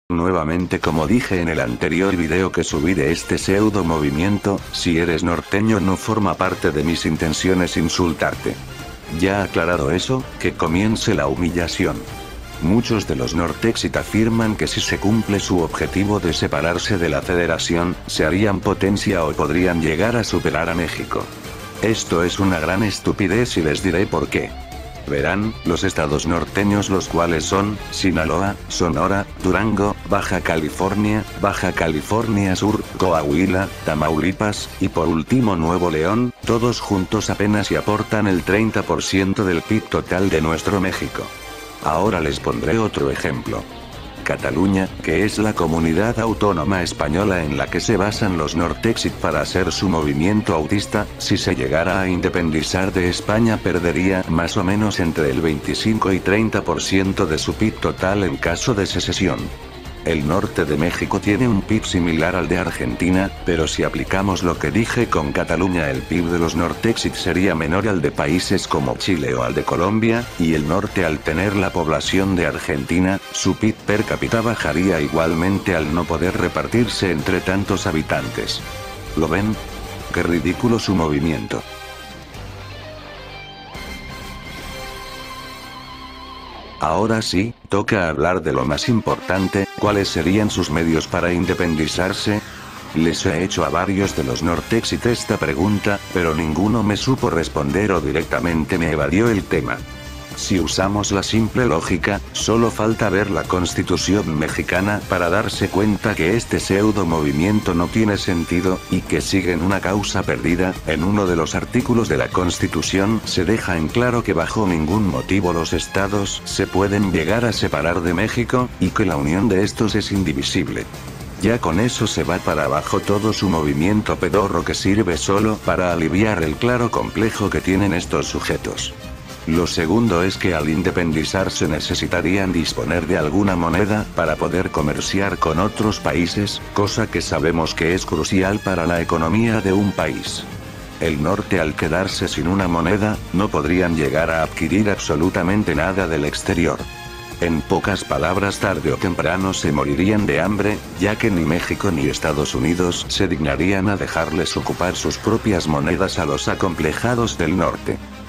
Nuevamente, como dije en el anterior video que subí de este pseudo movimiento, si eres norteño no forma parte de mis intenciones insultarte. Ya aclarado eso, que comience la humillación. Muchos de los Nortexit afirman que si se cumple su objetivo de separarse de la federación, se harían potencia o podrían llegar a superar a México. Esto es una gran estupidez y les diré por qué. Verán, los estados norteños, los cuales son Sinaloa, Sonora, Durango, Baja California Sur, Coahuila, Tamaulipas, y por último Nuevo León, todos juntos apenas y aportan el 30% del PIB total de nuestro México. Ahora les pondré otro ejemplo. Cataluña, que es la comunidad autónoma española en la que se basan los Nortexit para hacer su movimiento autista, si se llegara a independizar de España perdería más o menos entre el 25 y 30% de su PIB total en caso de secesión. El norte de México tiene un PIB similar al de Argentina, pero si aplicamos lo que dije con Cataluña, el PIB de los Nortexit sería menor al de países como Chile o al de Colombia, y el norte, al tener la población de Argentina, su PIB per cápita bajaría igualmente al no poder repartirse entre tantos habitantes. ¿Lo ven? ¡Qué ridículo su movimiento! Ahora sí, toca hablar de lo más importante, ¿cuáles serían sus medios para independizarse? Les he hecho a varios de los Nortexit esta pregunta, pero ninguno me supo responder o directamente me evadió el tema. Si usamos la simple lógica, solo falta ver la Constitución mexicana para darse cuenta que este pseudo movimiento no tiene sentido, y que siguen una causa perdida. En uno de los artículos de la Constitución se deja en claro que bajo ningún motivo los estados se pueden llegar a separar de México, y que la unión de estos es indivisible. Ya con eso se va para abajo todo su movimiento pedorro, que sirve solo para aliviar el claro complejo que tienen estos sujetos. Lo segundo es que al independizarse necesitarían disponer de alguna moneda para poder comerciar con otros países, cosa que sabemos que es crucial para la economía de un país. El norte, al quedarse sin una moneda, no podrían llegar a adquirir absolutamente nada del exterior. En pocas palabras, tarde o temprano se morirían de hambre, ya que ni México ni Estados Unidos se dignarían a dejarles ocupar sus propias monedas a los acomplejados del norte.